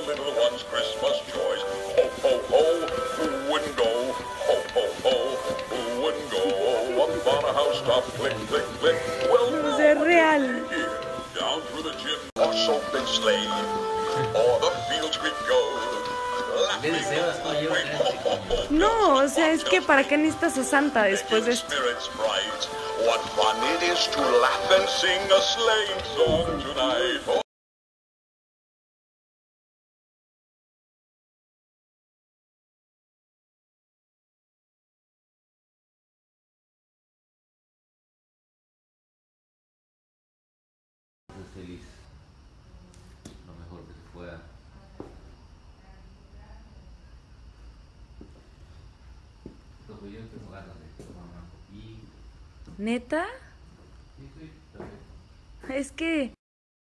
little ones Christmas joys. Ho, ho, ho, who wouldn't go? Ho, ho, ho, who wouldn't go? Up on a housetop, click, click, click. Well, No es real. down through the gym, or open sleigh, or the fields we go. No, o sea, es que ¿para qué necesitas a Santa después de esto? What fun it is to laugh and sing a sleighing song tonight. Oh. Feliz, lo mejor que se pueda. Entonces yo tengo ganas de tomar un poquito. ¿Neta? Sí, sí, está bien. Es que...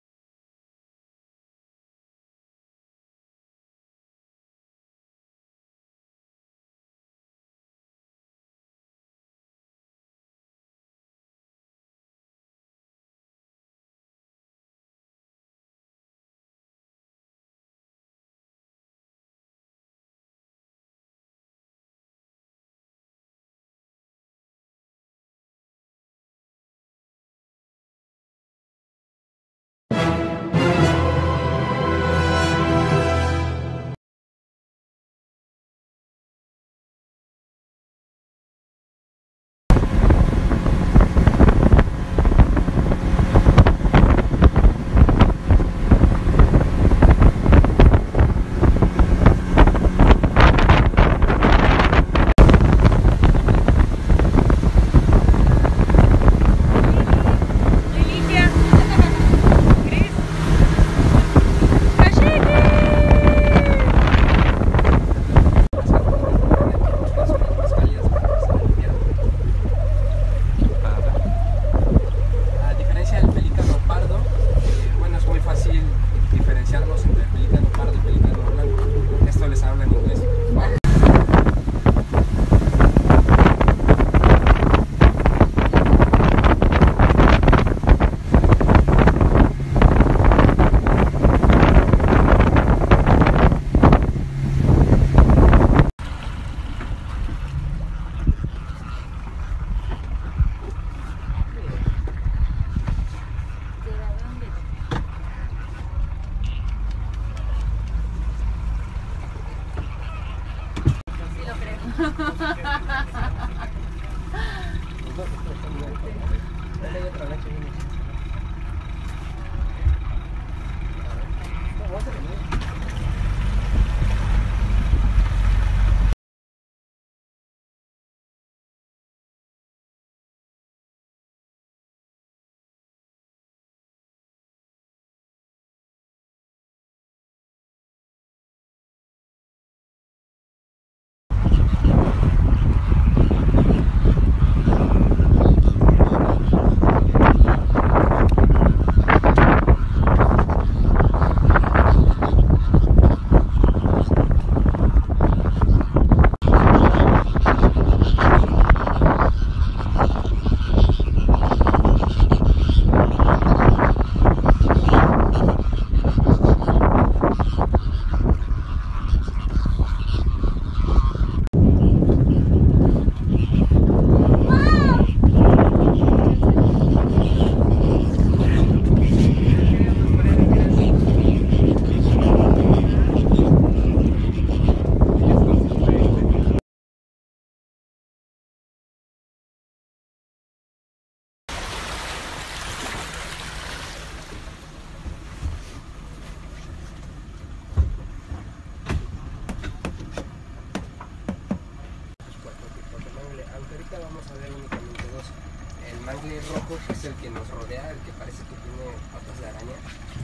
mangle rojo, que es el que nos rodea, el que parece que tiene patas de araña,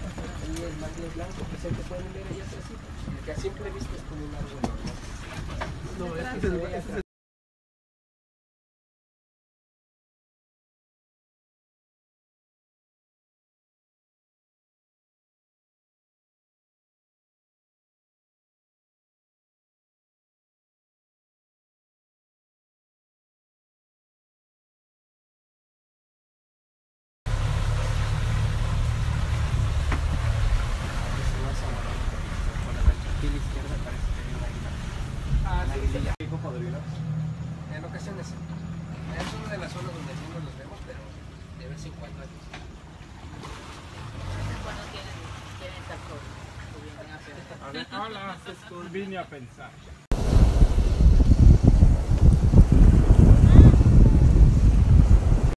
y el mangle blanco, que es el que pueden ver allá atrás, el que a simple vista es como un árbol normal. No, este es Hola, vine a pensar.